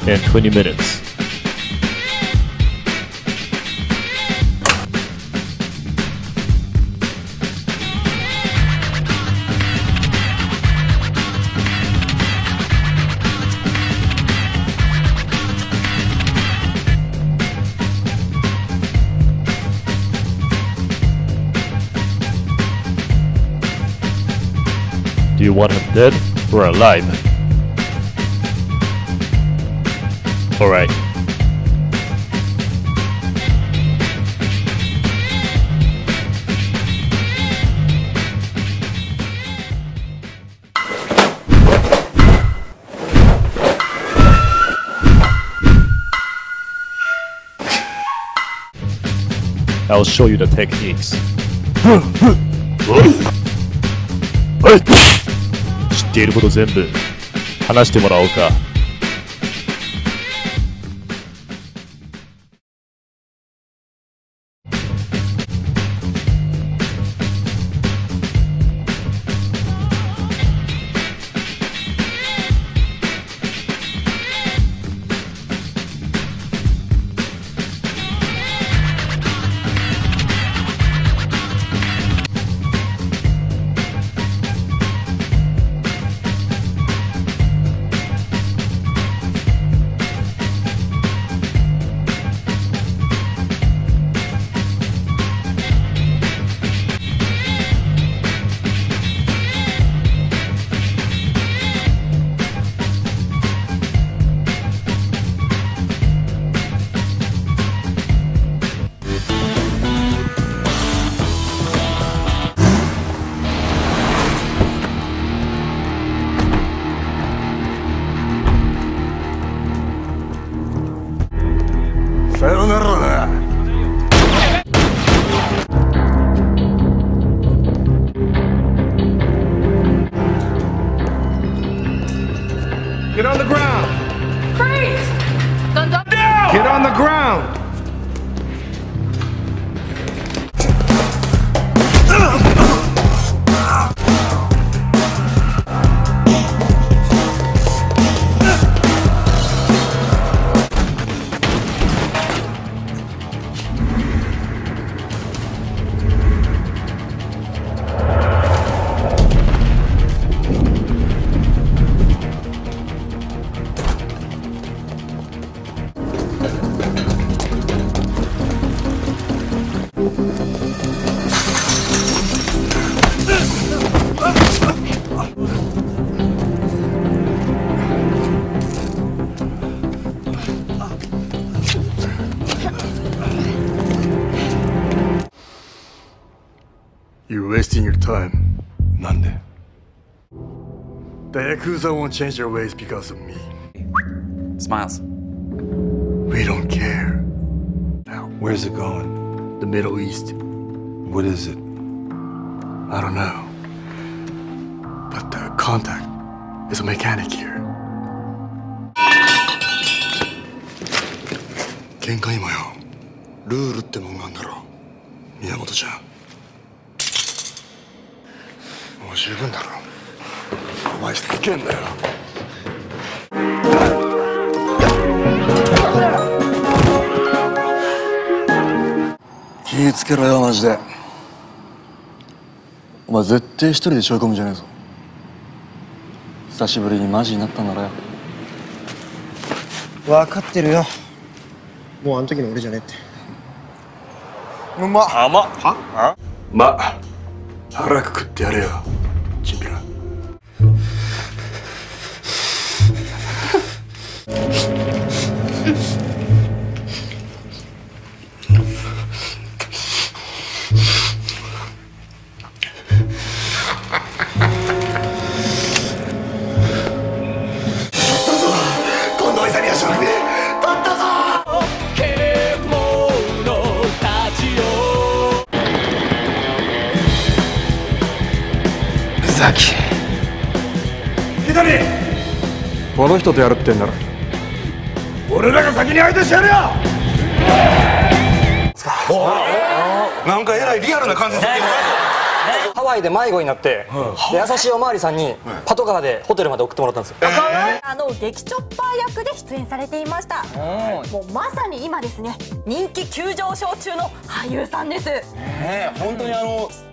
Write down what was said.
and 20 minutes. Do you want him dead or alive? Alright. I'll show you the techniques. 知っていること全部話してもらおうか。 さよならな。Get on the ground. Freeze! Dun, dun. Get on the ground. You're wasting your time. なんで? The Yakuza won't change their ways because of me. Smiles. We don't care. Now, where's it going? The Middle East. What is it? I don't know. But the contact is a mechanic here. 喧嘩今よ。ルールってもんがあんだろ。宮本ちゃん。もう十分だろ。お前しつけんだよ。気ぃつけろよマジで。お前絶対一人で背負い込むんじゃねえぞ。久しぶりにマジになったんだろよ。 分かってるよ。もうあの時の俺じゃねえって。 甘っ。は？まあ腹くくってやれよ。チンピラ。今度は勇み足を踏み取ったぞ。ザキ。池谷。この人とやるってんなら俺らが先に相手してやるよ。なんかえらいリアルな感じするけど。 ハワイで迷子になって、で優しいおまわりさんにパトカーでホテルまで送ってもらったんですよ。 劇チョッパー役で出演されていました。もうまさに今ですね、人気急上昇中の俳優さんです。 本当に